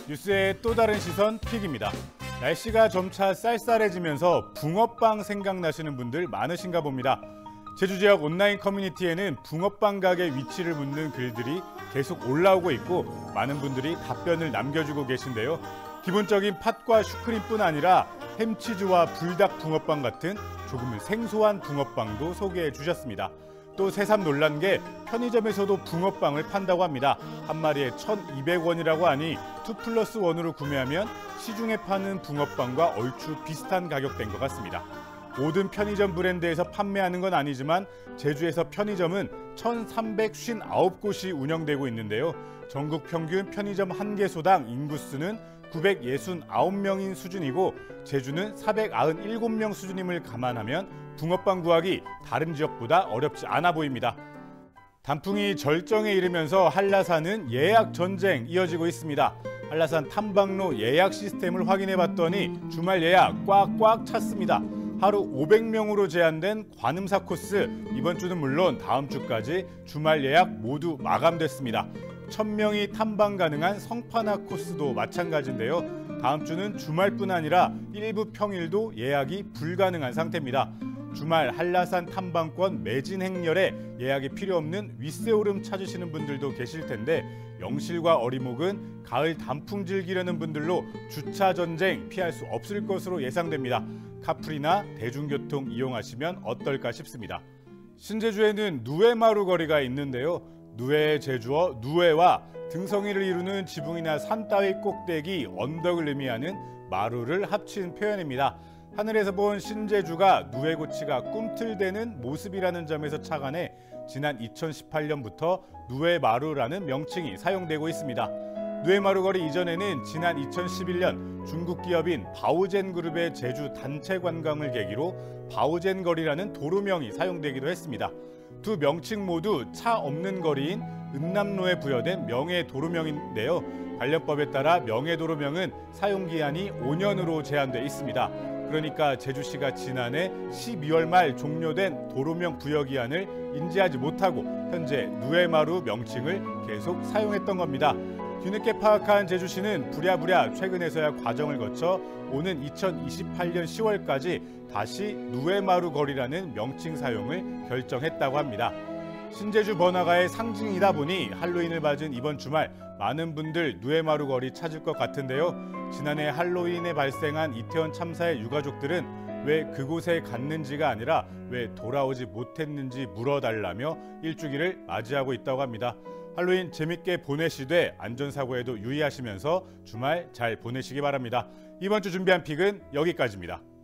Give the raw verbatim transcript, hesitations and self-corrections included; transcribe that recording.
뉴스의 또 다른 시선 픽입니다. 날씨가 점차 쌀쌀해지면서 붕어빵 생각나시는 분들 많으신가 봅니다. 제주 지역 온라인 커뮤니티에는 붕어빵 가게 위치를 묻는 글들이 계속 올라오고 있고 많은 분들이 답변을 남겨주고 계신데요. 기본적인 팥과 슈크림뿐 아니라 햄치즈와 불닭 붕어빵 같은 조금은 생소한 붕어빵도 소개해 주셨습니다. 또 새삼 놀란 게 편의점에서도 붕어빵을 판다고 합니다. 한 마리에 천이백 원이라고 하니 이 플러스 일으로 구매하면 시중에 파는 붕어빵과 얼추 비슷한 가격대인 것 같습니다. 모든 편의점 브랜드에서 판매하는 건 아니지만 제주에서 편의점은 천삼백오십구 곳이 운영되고 있는데요. 전국 평균 편의점 한 개소당 인구수는 구백육십구 명인 수준이고 제주는 사백구십칠 명 수준임을 감안하면 붕어빵 구하기 다른 지역보다 어렵지 않아 보입니다. 단풍이 절정에 이르면서 한라산은 예약 전쟁 이어지고 있습니다. 한라산 탐방로 예약 시스템을 확인해 봤더니 주말 예약 꽉꽉 찼습니다. 하루 오백 명으로 제한된 관음사 코스, 이번 주는 물론 다음 주까지 주말 예약 모두 마감됐습니다. 천 명이 탐방 가능한 성판화 코스도 마찬가지인데요. 다음 주는 주말뿐 아니라 일부 평일도 예약이 불가능한 상태입니다. 주말 한라산 탐방권 매진 행렬에 예약이 필요 없는 윗세오름 찾으시는 분들도 계실 텐데 영실과 어리목은 가을 단풍 즐기려는 분들로 주차 전쟁 피할 수 없을 것으로 예상됩니다. 카풀이나 대중교통 이용하시면 어떨까 싶습니다. 신제주에는 누에마루 거리가 있는데요. 누에의 제주어 누에와 등성이를 이루는 지붕이나 산 따위 꼭대기, 언덕을 의미하는 마루를 합친 표현입니다. 하늘에서 본 신제주가 누에고치가 꿈틀대는 모습이라는 점에서 착안해 지난 이천십팔 년부터 누에마루라는 명칭이 사용되고 있습니다. 누에마루 거리 이전에는 지난 이천십일 년 중국 기업인 바오젠 그룹의 제주 단체 관광을 계기로 바오젠 거리라는 도로명이 사용되기도 했습니다. 두 명칭 모두 차 없는 거리인 은남로에 부여된 명예 도로명인데요. 관련법에 따라 명예 도로명은 사용기한이 오 년으로 제한돼 있습니다. 그러니까 제주시가 지난해 십이월 말 종료된 도로명 부여기한을 인지하지 못하고 현재 누에마루 명칭을 계속 사용했던 겁니다. 뒤늦게 파악한 제주시는 부랴부랴 최근에서야 과정을 거쳐 오는 이천이십팔 년 시월까지 다시 누에마루 거리라는 명칭 사용을 결정했다고 합니다. 신제주 번화가의 상징이다 보니 할로윈을 맞은 이번 주말 많은 분들 누에마루 거리 찾을 것 같은데요. 지난해 할로윈에 발생한 이태원 참사의 유가족들은 왜 그곳에 갔는지가 아니라 왜 돌아오지 못했는지 물어달라며 일주기를 맞이하고 있다고 합니다. 할로윈 재밌게 보내시되 안전사고에도 유의하시면서 주말 잘 보내시기 바랍니다. 이번 주 준비한 픽은 여기까지입니다.